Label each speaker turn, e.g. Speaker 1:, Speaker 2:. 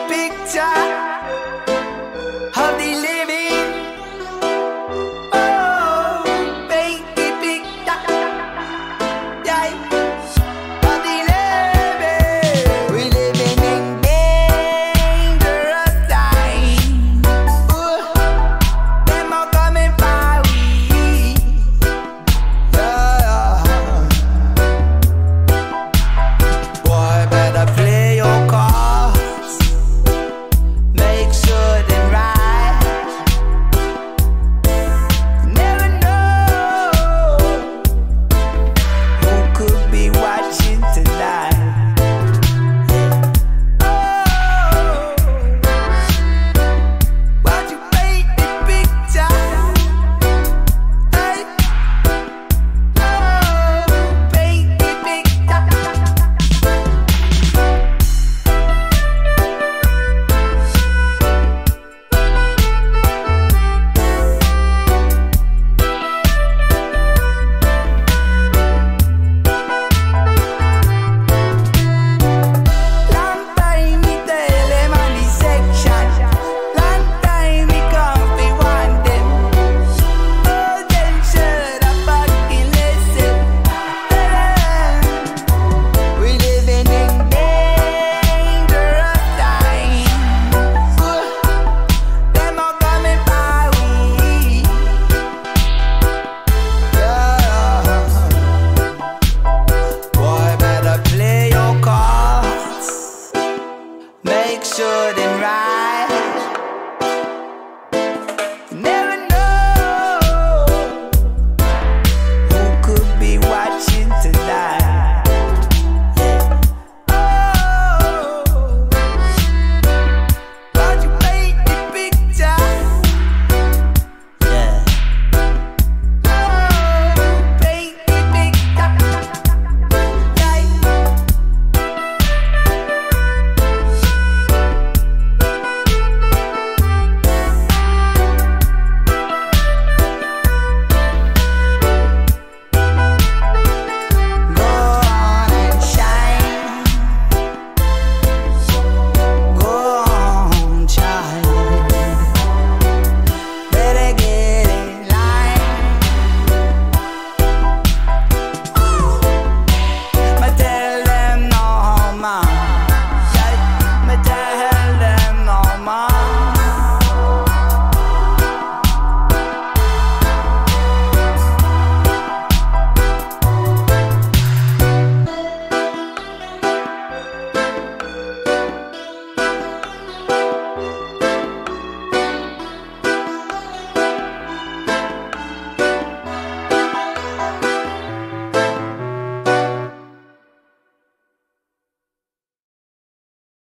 Speaker 1: picture of the living. Oh, paint the picture, yeah, of the living. We living in dangerous times. Ooh, them are coming for we. Yeah. Boy, better play your cards. Make sure they're right. Never know who could be watching tonight. Oh, why'd you paint the picture? Hey, oh, paint the picture. Long time me tell them on the section. Long time me come fi want them. Oh, them should have fucking listen. We living in dangerous times. Them are coming for we. Yeah. Boy, better play your cards. Make sure they're right.